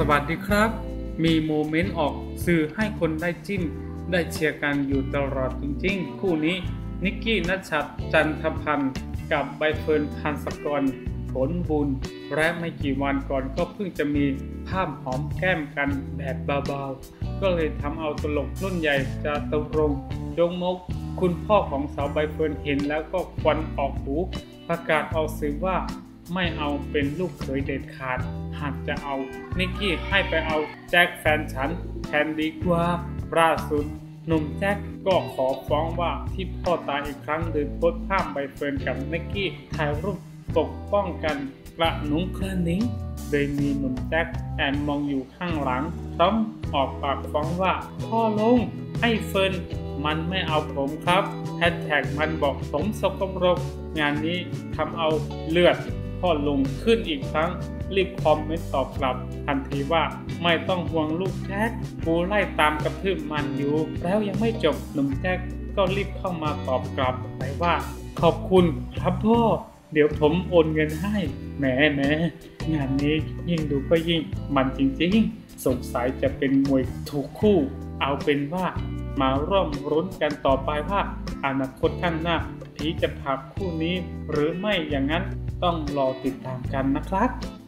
วัสดีครับมีโมเมนต์ออกสื่อให้คนได้จิ้มได้เชียร์กันอยู่ตลอดจริงๆคู่นี้นิกกี้ณชัดจันทพันธ์กับใบเฟิร์นพันศกรผลบุญและไม่กี่วันก่อนก็เพิ่งจะมีภาพหอมแก้มกันแบบเบาๆก็เลยทำเอาตลกรุ่นใหญ่จะตรงจงมกคุณพ่อของสาวใบเฟิร์นเห็นแล้วก็ควันออกหูประกาศเอาสื่อว่าไม่เอาเป็นลูกเขยเด็ดขาดหากจะเอานิกกี้ให้ไปเอาแจ็คแฟนฉันแทนดีกว่าล่าสุดหนุ่มแจ็คก็ขอฟ้องว่าที่พ่อตายอีกครั้งโดยโพสต์ภาพใบเฟิร์นกับนิกกี้ถ่ายรูปปกป้องกันกระหนุงกระหนิงโดยมีหนุ่มแจ็คแอบมองอยู่ข้างหลังพร้อมออกปากฟ้องว่าพ่อลุงไอ้เฟิร์นมันไม่เอาผมครับแฮชแท็กมันบอกผมสกปรกงานนี้ทำเอาเลือดพ่อลุงขึ้นอีกครั้งรีบคอมเมนต์ตอบกลับทันทีว่าไม่ต้องห่วงลูกแจ็คกูไล่ตามกระทืบมันอยู่แล้วยังไม่จบหนุ่มแจ็คก็รีบเข้ามาตอบกลับไปว่าขอบคุณครับพ่อเดี๋ยวผมโอนเงินให้แหมงานนี้ยิ่งดูก็ยิ่งมันจริงๆสงสัยจะเป็นมวยถูกคู่เอาเป็นว่ามาร่วมรุ้นกันต่อไปว่าอนาคตข้างหน้าผีจะผลักคู่นี้หรือไม่อย่างนั้นต้องรอติดตามกันนะครับ